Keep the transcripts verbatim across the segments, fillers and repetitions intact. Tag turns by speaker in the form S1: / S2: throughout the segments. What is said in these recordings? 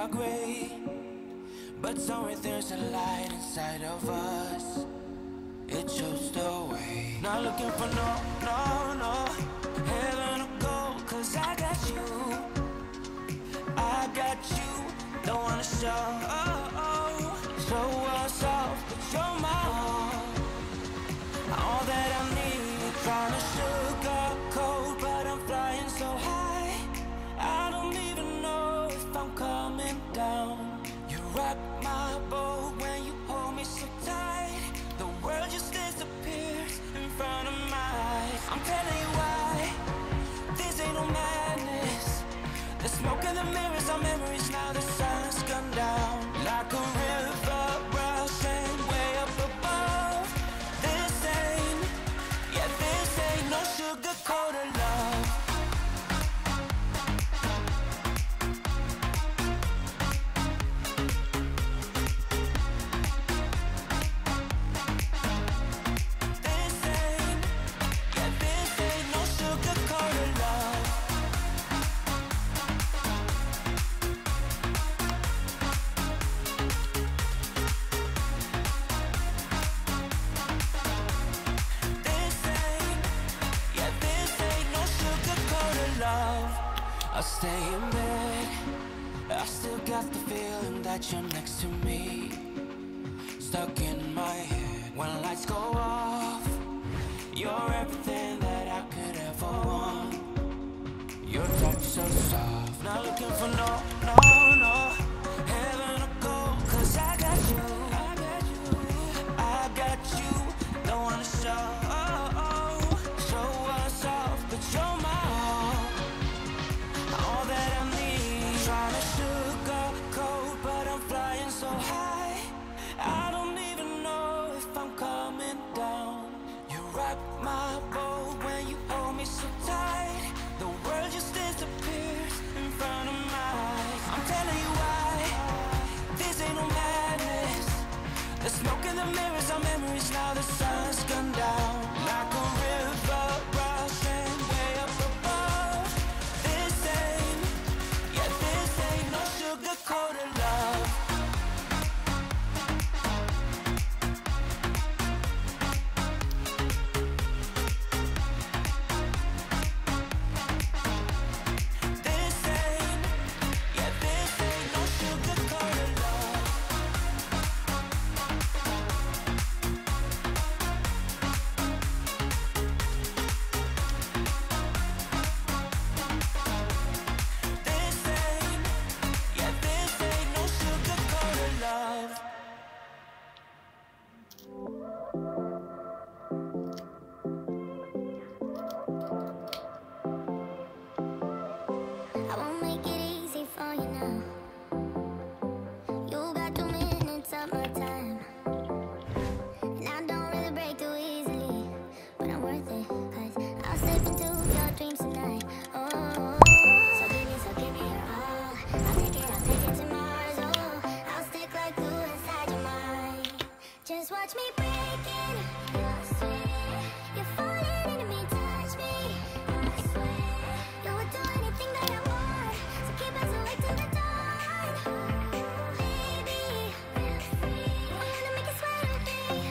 S1: are great, but somewhere there's a light inside of us. It shows the way. Not looking for no, no, no heaven or gold, cause I got you. I got you. Don't wanna show, oh, oh, show us off, but you're my all. All that I need. Trying to sugarcoat, but I'm flying so high. I don't even know if I'm coming down. You rock my boat when you hold me so tight. The world just disappears in front of my eyes. I'm telling you why, this ain't no madness. The smoke and the mirrors are memories now. The sun's gone down like a river rushing way up above. This ain't, yeah, this ain't no sugar-coated love. I stay in bed, I still got the feeling that you're next to me. Stuck in my head when lights go off. You're everything that I could ever want. Your touch so soft. Not looking for no, no, no heaven or gold, cause I got you. I got you. I got you. Don't wanna show, oh, oh, show us off, but you're my all. All that I need. Trying to sugarcoat, but I'm flying so high. I don't even know if I'm coming down. You rock my boat when you hold me so tight. The world just disappears in front of my eyes. I'm telling you why, this ain't no madness. The smoke and the mirrors are memories now. The sun's gone down like a river rushing way up above. This ain't, yeah, this ain't no sugar-coated love. This ain't, yeah, this ain't no sugar-coated love. This ain't, yeah, this ain't no sugar-coated love.
S2: I won't make it easy for you now. You got two minutes of my time, and I don't really break too easily, but I'm worth it, cause I'll slip into your dreams tonight. Oh, so give me, so give me your all. I'll take it, I'll take it to Mars. Oh, I'll stick like glue inside your mind. Just watch me break it. I swear, you're falling into me, touch me. I swear, you would do anything that I want, so keep us awake till the dawn. Baby, feel free. I'm gonna make you sweat on me.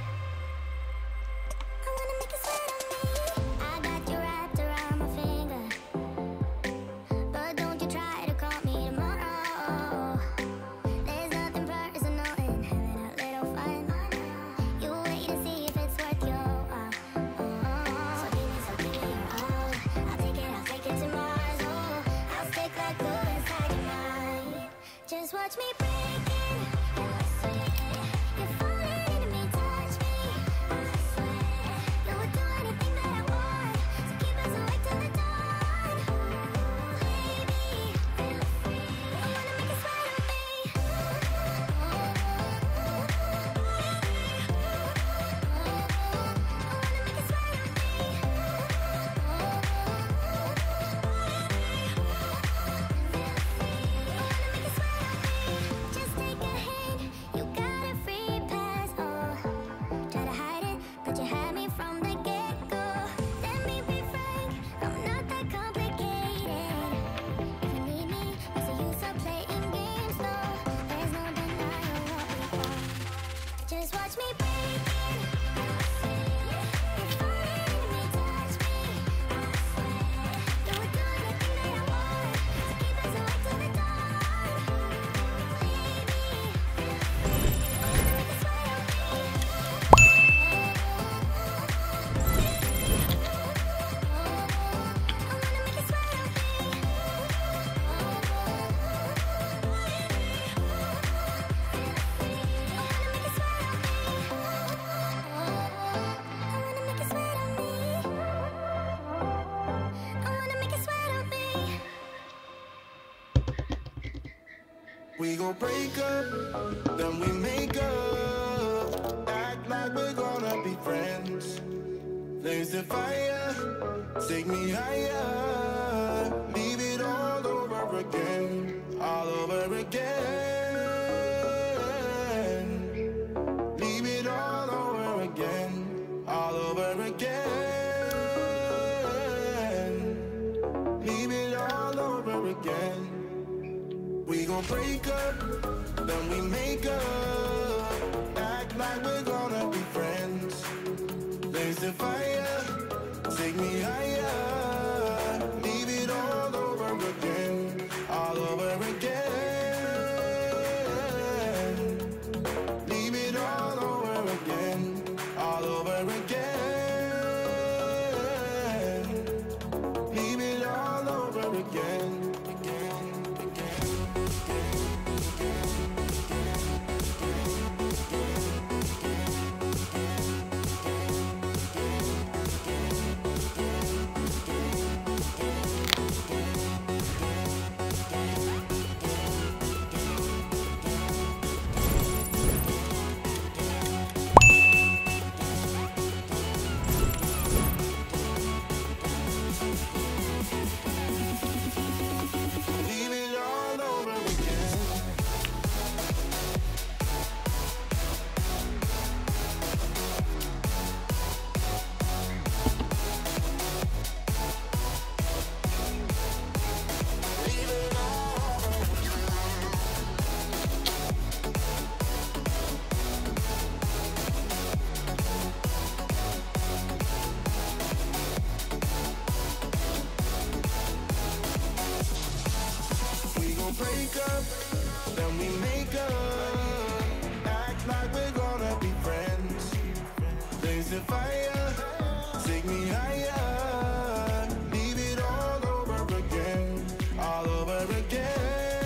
S2: I'm gonna make you sweat on me. I got you wrapped around my finger, but don't you try to call me tomorrow. There's nothing personal in having a little fun. You wait to see if it's worth your while. So give me, so give me your all. I'll take it, I'll take it to Mars. Oh, I'll stick like glue inside your mind. Just watch me break it. I swear, you're falling into me, touch me. I swear, you would do anything that I want, so keep us awake till the dawn. Baby, feel free. I'm gonna make you sweat on me. I'm gonna make you sweat on me. Feel free. I'm gonna make you sweat on me.
S1: We gon' break up, then we make up. Act like we're gonna be friends. Blaze the fire, take me higher. Leave it all over again, all over again. Leave it all over again, all over again. Leave it all over again. We gon' break up, then we make up. Act like we're gonna be friends. Blaze the fire, take me higher. Leave it all over again, all over again. Leave it all over again, all over again. Leave it all over again. Break up, then we make up. Act like we're gonna be friends. Blaze the fire, take me higher. Leave it all over again, all over again.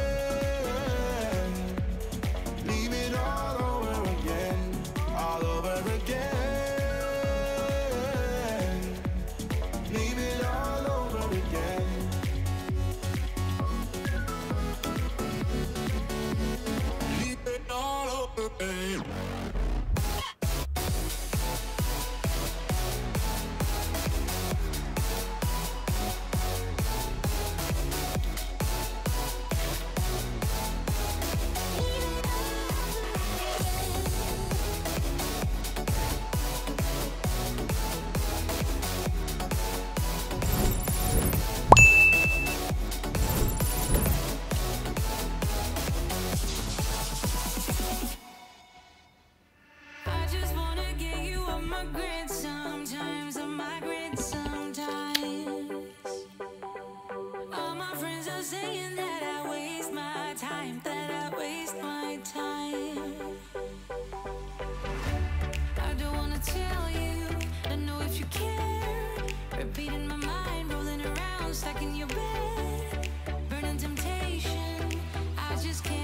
S1: Leave it all over again, all over again. Leave it all over again. Sometimes I migrate sometimes. All my friends are saying that I waste my time, that I waste my time. I don't wanna tell you, I know if you care. Repeating my mind, rolling around, stuck in your bed. Burning temptation, I just can't.